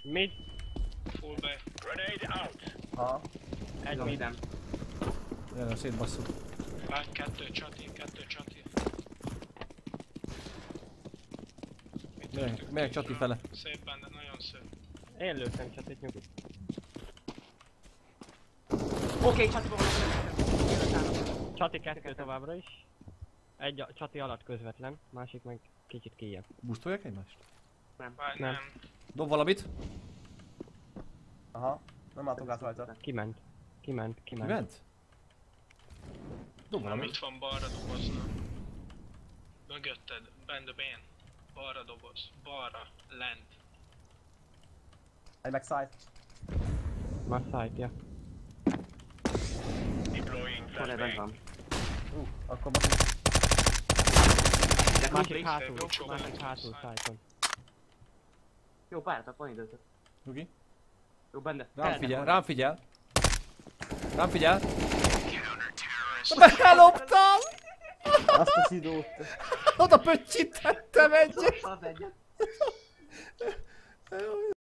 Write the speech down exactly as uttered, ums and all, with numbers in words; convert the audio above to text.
Mid. Full be. Grenade out. Aha. Egy mid. Jelen szétbasszuk. Lány, kettő csati, kettő csati. Megyek, megyek csati fele. Szép benne, nagyon szép. Én lőttem csatit, nyugodt. Oké, csatiba van. Csati kettő továbbra is. Egy a csati alatt közvetlen, másik meg kicsit kijebb. Boostolják egymást? Bár Nem. nem. Dob valamit. Aha. Nem látok át rajta. Kiment. Kiment, kiment. Kiment? Dob Nem, valamit. itt van balra dobozna. Mögötted, bend a bén. Balra doboz. Balra, lent. Egy meg side. Már side, ja. Korre bent van. Uh, akkor most... Másik hátul, Bocsó, másik bent hátul van, side-on. Jó, pályátok, van időtök. Nyugi. Jó, benne. Rám figyel, rám figyel. Rám figyel. Counter-terrorist. Beloptam! Azt a szidót. Oda pöccsítettem egyet! Az egyet.